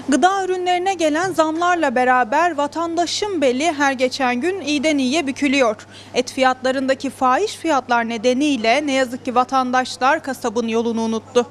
Gıda ürünlerine gelen zamlarla beraber vatandaşın beli her geçen gün iyiden iyiye bükülüyor. Et fiyatlarındaki fahiş fiyatlar nedeniyle ne yazık ki vatandaşlar kasabın yolunu unuttu.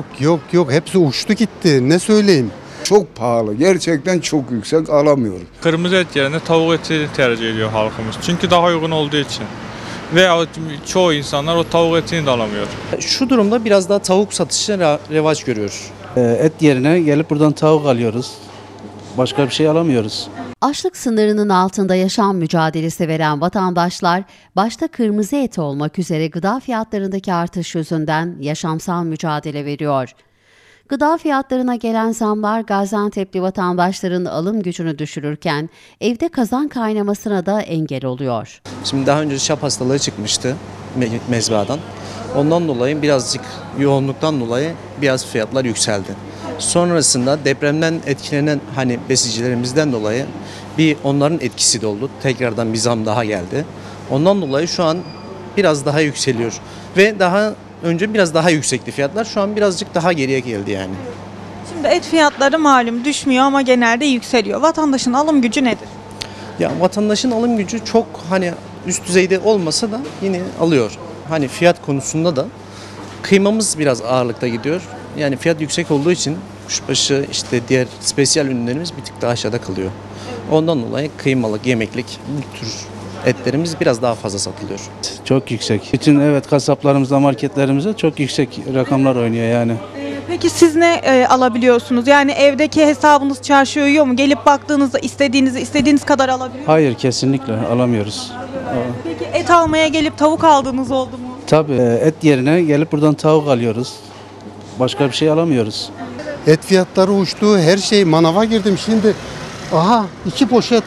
Yok hepsi uçtu gitti, ne söyleyeyim. Çok pahalı, gerçekten çok yüksek, alamıyoruz. Kırmızı et yerine tavuk eti tercih ediyor halkımız. Çünkü daha uygun olduğu için. Ve çoğu insanlar o tavuk etini de alamıyor. Şu durumda biraz daha tavuk satışı revaç görüyor. Et yerine gelip buradan tavuk alıyoruz. Başka bir şey alamıyoruz. Açlık sınırının altında yaşam mücadelesi veren vatandaşlar, başta kırmızı et olmak üzere gıda fiyatlarındaki artış yüzünden yaşamsal mücadele veriyor. Gıda fiyatlarına gelen zamlar Gaziantep'li vatandaşların alım gücünü düşürürken evde kazan kaynamasına da engel oluyor. Şimdi daha önce şap hastalığı çıkmıştı mezbahadan. Ondan dolayı birazcık yoğunluktan dolayı biraz fiyatlar yükseldi. Sonrasında depremden etkilenen besicilerimizden dolayı onların etkisi de oldu. Tekrardan bir zam daha geldi. Ondan dolayı şu an biraz daha yükseliyor. Ve daha önce biraz daha yüksekti fiyatlar. Şu an birazcık daha geriye geldi yani. Şimdi et fiyatları malum düşmüyor ama genelde yükseliyor. Vatandaşın alım gücü nedir? Ya vatandaşın alım gücü çok üst düzeyde olmasa da yine alıyor. Fiyat konusunda da kıymamız biraz ağırlıkta gidiyor. Yani fiyat yüksek olduğu için kuşbaşı diğer spesiyel ürünlerimiz bir tık daha aşağıda kalıyor. Ondan dolayı kıymalık, yemeklik bu tür etlerimiz biraz daha fazla satılıyor. Çok yüksek. Bütün kasaplarımızda, marketlerimizde çok yüksek rakamlar oynuyor yani. Peki siz ne alabiliyorsunuz? Yani evdeki hesabınız çarşıya uyuyor mu? Gelip baktığınızda istediğiniz kadar alabiliyor musunuz? Hayır, kesinlikle alamıyoruz. Peki et almaya gelip tavuk aldığınız oldu mu? Tabii et yerine gelip buradan tavuk alıyoruz. Başka bir şey alamıyoruz. Et fiyatları uçtu, her şey, manava girdim şimdi. Aha, iki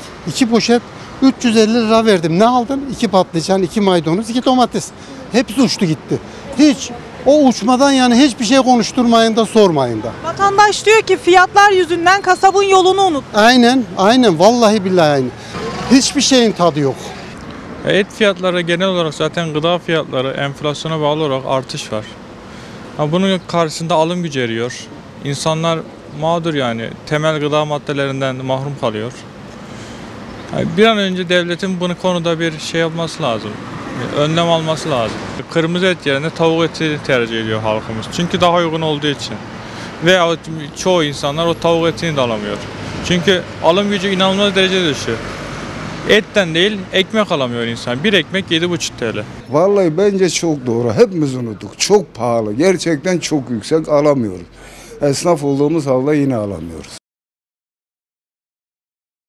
poşet 350 lira verdim. Ne aldım? 2 patlıcan, 2 maydanoz, 2 domates. Hepsi uçtu gitti. Hiç o uçmadan yani hiçbir şey konuşturmayın da sormayın da. Vatandaş diyor ki fiyatlar yüzünden kasabın yolunu unut. Aynen vallahi billahi aynı. Hiçbir şeyin tadı yok. Et fiyatları genel olarak zaten gıda fiyatları enflasyona bağlı olarak artış var. Bunun karşısında alım gücü eriyor. İnsanlar mağdur yani temel gıda maddelerinden mahrum kalıyor. Bir an önce devletin bunu konuda bir şey yapması lazım. Önlem alması lazım. Kırmızı et yerine tavuk eti tercih ediyor halkımız. Çünkü daha uygun olduğu için. Ve çoğu insanlar o tavuk etini de alamıyor. Çünkü alım gücü inanılmaz derecede düşüyor. Etten değil ekmek alamıyor insan. Bir ekmek 7,5 TL. Vallahi bence çok doğru. Hepimiz unuttuk. Çok pahalı, gerçekten çok yüksek, alamıyoruz. Esnaf olduğumuz halde yine alamıyoruz.